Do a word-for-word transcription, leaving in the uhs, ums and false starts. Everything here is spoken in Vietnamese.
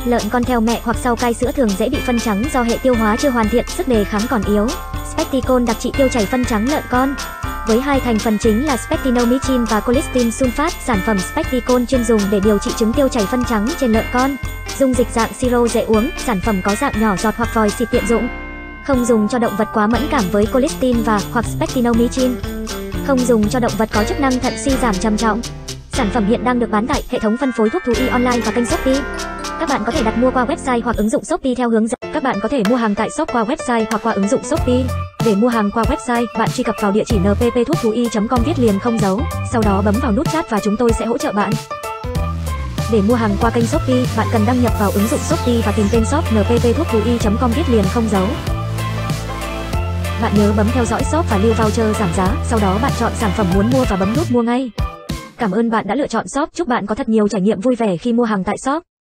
Lợn con theo mẹ hoặc sau cai sữa thường dễ bị phân trắng do hệ tiêu hóa chưa hoàn thiện, sức đề kháng còn yếu. Specticol đặc trị tiêu chảy phân trắng lợn con. Với hai thành phần chính là spectinomycin và colistin sulfat, sản phẩm Specticol chuyên dùng để điều trị chứng tiêu chảy phân trắng trên lợn con. Dung dịch dạng siro dễ uống, sản phẩm có dạng nhỏ giọt hoặc vòi xịt tiện dụng. Không dùng cho động vật quá mẫn cảm với colistin và hoặc spectinomycin. Không dùng cho động vật có chức năng thận suy giảm trầm trọng. Sản phẩm hiện đang được bán tại hệ thống phân phối thuốc thú y online và kênh Shopee. Các bạn có thể đặt mua qua website hoặc ứng dụng Shopee theo hướng dẫn. Các bạn có thể mua hàng tại shop qua website hoặc qua ứng dụng Shopee. Để mua hàng qua website, bạn truy cập vào địa chỉ en pê pê thuốc thú y chấm com viết liền không dấu, sau đó bấm vào nút chat và chúng tôi sẽ hỗ trợ bạn. Để mua hàng qua kênh Shopee, bạn cần đăng nhập vào ứng dụng Shopee và tìm tên shop en pê pê thuốc thú y chấm com viết liền không dấu. Bạn nhớ bấm theo dõi shop và lưu voucher giảm giá, sau đó bạn chọn sản phẩm muốn mua và bấm nút mua ngay. Cảm ơn bạn đã lựa chọn shop, chúc bạn có thật nhiều trải nghiệm vui vẻ khi mua hàng tại shop.